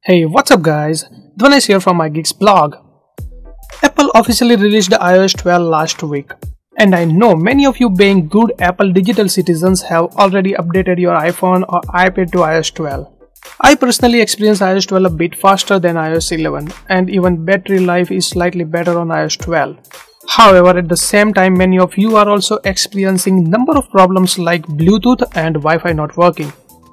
Hey, what's up guys? Dhvanesh here from my Geeks blog. Apple officially released the iOS 12 last week. And I know many of you being good Apple digital citizens have already updated your iPhone or iPad to iOS 12. I personally experienced iOS 12 a bit faster than iOS 11 and even battery life is slightly better on iOS 12. However, at the same time many of you are also experiencing number of problems like Bluetooth and Wi-Fi not working.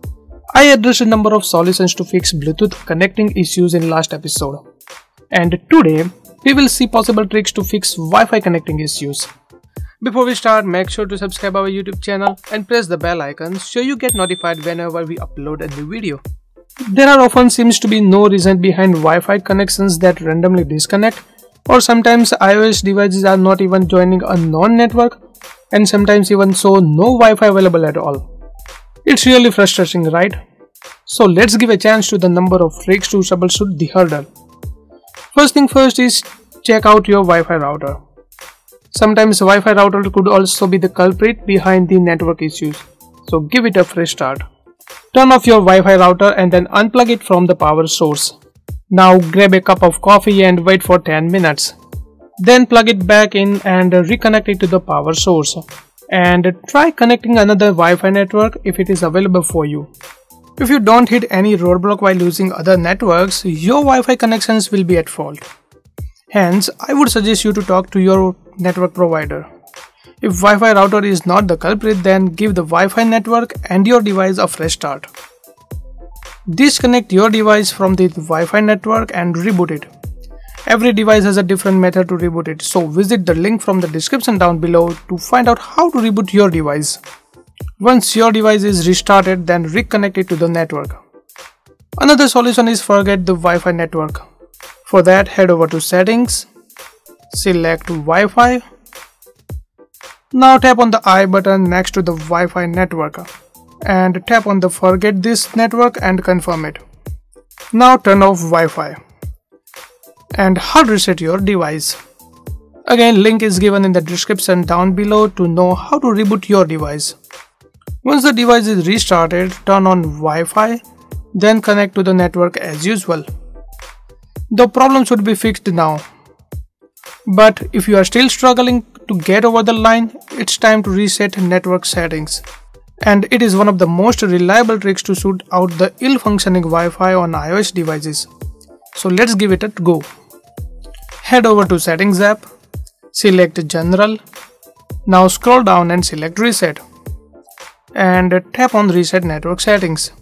I addressed a number of solutions to fix Bluetooth connecting issues in last episode. And today, we will see possible tricks to fix Wi-Fi connecting issues. Before we start, make sure to subscribe our YouTube channel and press the bell icon so you get notified whenever we upload a new video. There are often seems to be no reason behind Wi-Fi connections that randomly disconnect, or sometimes iOS devices are not even joining a non-network, and sometimes even so no Wi-Fi available at all. It's really frustrating, right? So let's give a chance to the number of tricks to troubleshoot the hurdle. First thing first is check out your Wi-Fi router. Sometimes Wi-Fi router could also be the culprit behind the network issues, so give it a fresh start. Turn off your Wi-Fi router and then unplug it from the power source. Now grab a cup of coffee and wait for 10 minutes. Then plug it back in and reconnect it to the power source. And try connecting another Wi-Fi network if it is available for you. If you don't hit any roadblock while using other networks, your Wi-Fi connections will be at fault. Hence, I would suggest you to talk to your network provider. If Wi-Fi router is not the culprit, then give the Wi-Fi network and your device a fresh start. Disconnect your device from the Wi-Fi network and reboot it. Every device has a different method to reboot it, so visit the link from the description down below to find out how to reboot your device. Once your device is restarted, then reconnect it to the network. Another solution is forget the Wi-Fi network. For that, head over to Settings, select Wi-Fi. Now tap on the I button next to the Wi-Fi network and tap on the Forget this network and confirm it. Now turn off Wi-Fi and hard reset your device. Again, link is given in the description down below to know how to reboot your device. Once the device is restarted, turn on Wi-Fi, then connect to the network as usual. The problem should be fixed now. But if you are still struggling to get over the line, it's time to reset network settings. And it is one of the most reliable tricks to sort out the ill-functioning Wi-Fi on iOS devices. So let's give it a go. Head over to Settings app, select General, now scroll down and select Reset, and tap on Reset Network Settings.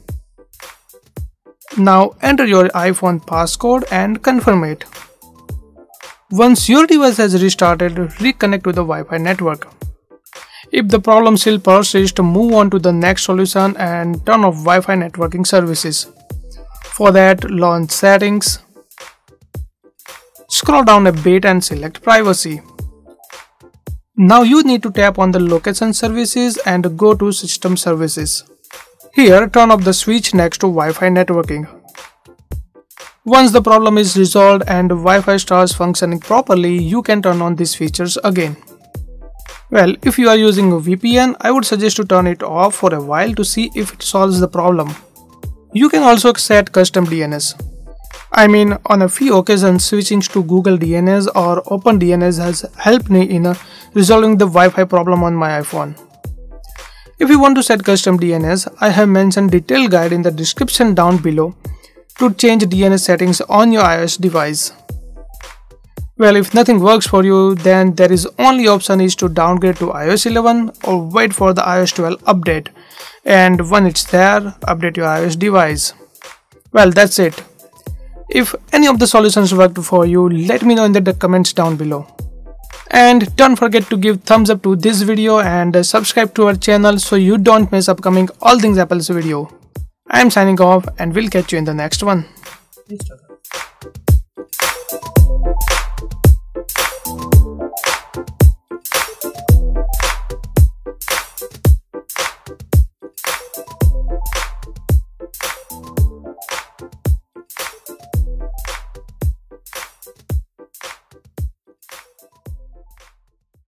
Now enter your iPhone passcode and confirm it. Once your device has restarted, reconnect to the Wi-Fi network. If the problem still persists, move on to the next solution and turn off Wi-Fi networking services. For that, launch Settings, scroll down a bit and select Privacy. Now you need to tap on the Location Services and go to System Services. Here, turn off the switch next to Wi-Fi networking. Once the problem is resolved and Wi-Fi starts functioning properly, you can turn on these features again. Well, if you are using a VPN, I would suggest to turn it off for a while to see if it solves the problem. You can also set custom DNS. I mean, on a few occasions, switching to Google DNS or OpenDNS has helped me in resolving the Wi-Fi problem on my iPhone. If you want to set custom DNS, I have mentioned detailed guide in the description down below to change DNS settings on your iOS device. Well, if nothing works for you, then there is only option is to downgrade to iOS 11 or wait for the iOS 12 update, and when it's there, update your iOS device. Well, that's it. If any of the solutions worked for you, let me know in the comments down below. And don't forget to give thumbs up to this video and subscribe to our channel so you don't miss upcoming All Things Apple's video. I am signing off and we'll catch you in the next one.